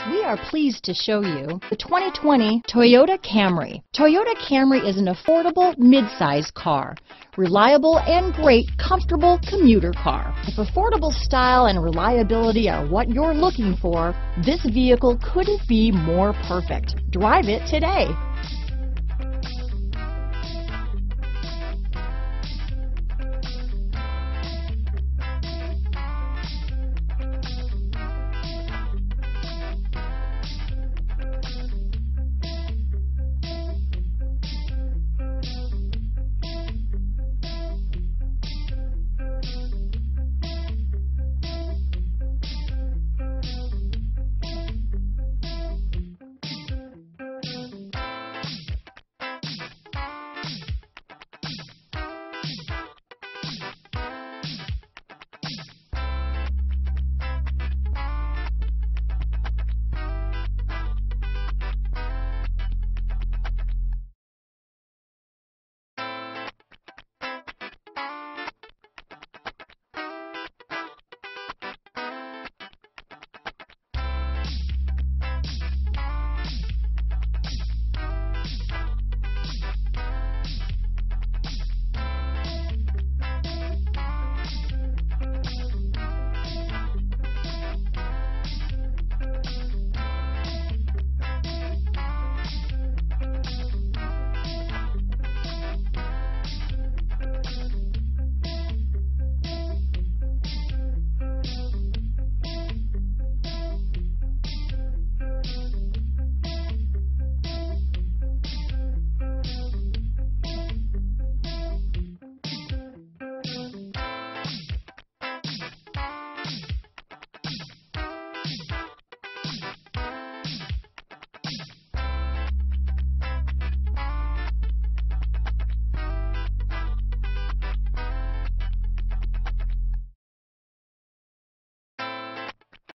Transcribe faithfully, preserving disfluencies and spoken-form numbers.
We are pleased to show you the twenty twenty Toyota Camry. Toyota Camry is an affordable midsize car, reliable and great comfortable commuter car. If affordable style and reliability are what you're looking for, this vehicle couldn't be more perfect. Drive it today.